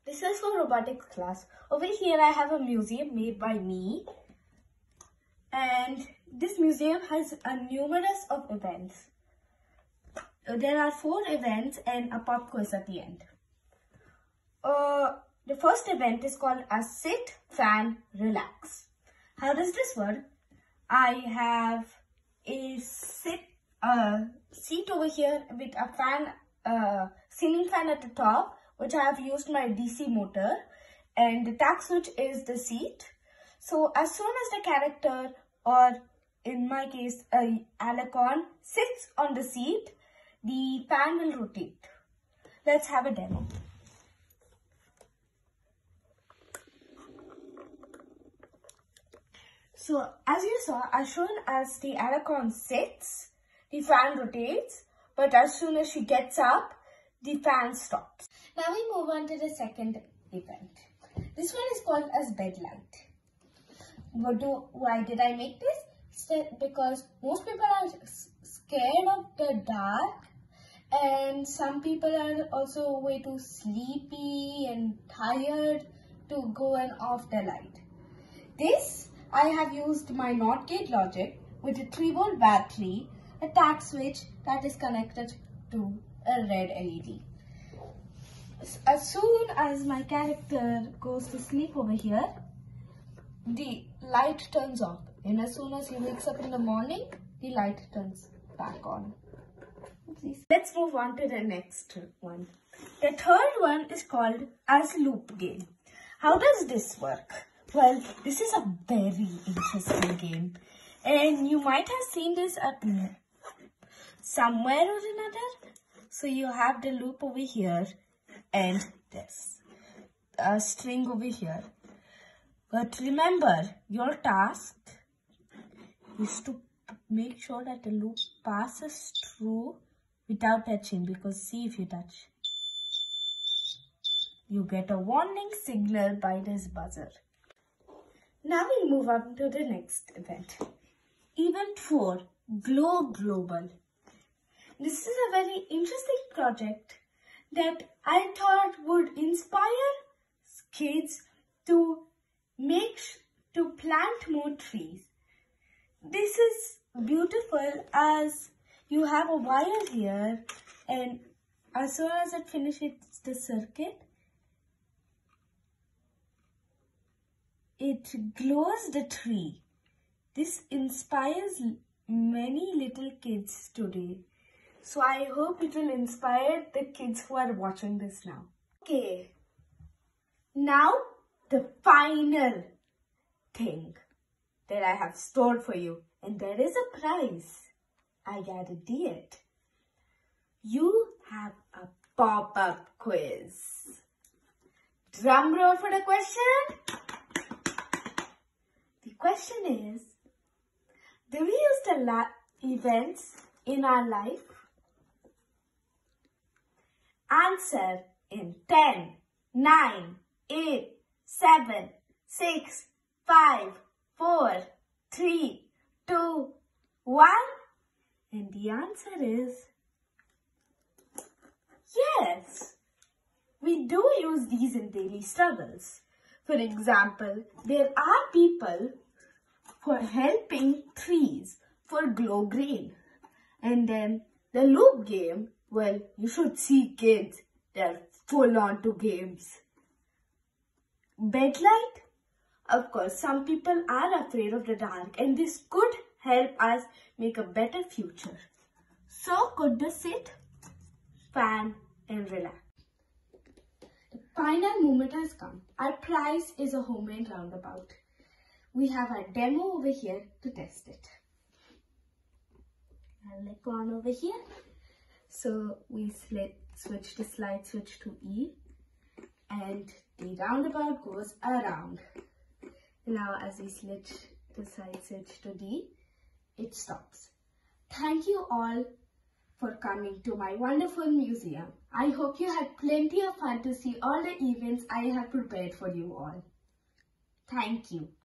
This is for robotics class. Over here I have a museum made by me. And this museum has a numerous of events. There are 4 events and a pop quiz at the end. The first event is called a sit, fan, relax. How does this work? I have a seat over here with a fan, ceiling fan at the top, which I have used my DC motor, and the tag switch is the seat. So as soon as the character, or in my case Alacon, sits on the seat, the fan will rotate. Let's have a demo. So as you saw, as soon as the Alacon sits, the fan rotates, but as soon as she gets up, the fan stops. Now we move on to the second event. This one is called as bed light. Why did I make this? Because most people are scared of the dark, and some people are also way too sleepy and tired to go and off the light. I have used my NOT gate logic with a 3-volt battery, a tag switch that is connected to a red LED. As soon as my character goes to sleep over here, the light turns off, and as soon as he wakes up in the morning, the light turns back on. Let's move on to the next one. The third one is called as loop game. How does this work? Well, this is a very interesting game, and you might have seen this at somewhere or another. So you have the loop over here and this string over here. But remember, your task is to make sure that the loop passes through without touching, because see, if you touch, you get a warning signal by this buzzer. Now we move on to the next event. Event 4, Glow Global. This is a very interesting project that I thought would inspire kids to plant more trees. This is beautiful as you have a wire here, and as soon as it finishes the circuit, it glows the tree. This inspires many little kids today. So I hope it will inspire the kids who are watching this now. Okay, now the final thing that I have stored for you, and there is a prize. I guarantee it. You have a pop-up quiz. Drum roll for the question. The question is, do we use the events in our life? Answer in 10, 9, 8, 7, 6, 5, 4, 3, 2, 1. And the answer is yes. We do use these in daily struggles. For example, there are people for helping trees for Glow Green. And then the loop game, well, you should see kids. They're full on to games. Bed light? Of course, some people are afraid of the dark, and this could help us make a better future. So could the sit, fan, and relax. The final moment has come. Our prize is a homemade roundabout. We have a demo over here to test it. I'll let go on over here. So we switch the slide switch to E, and the roundabout goes around. Now as we switch the side switch to D, it stops. Thank you all for coming to my wonderful museum. I hope you had plenty of fun to see all the events I have prepared for you all. Thank you.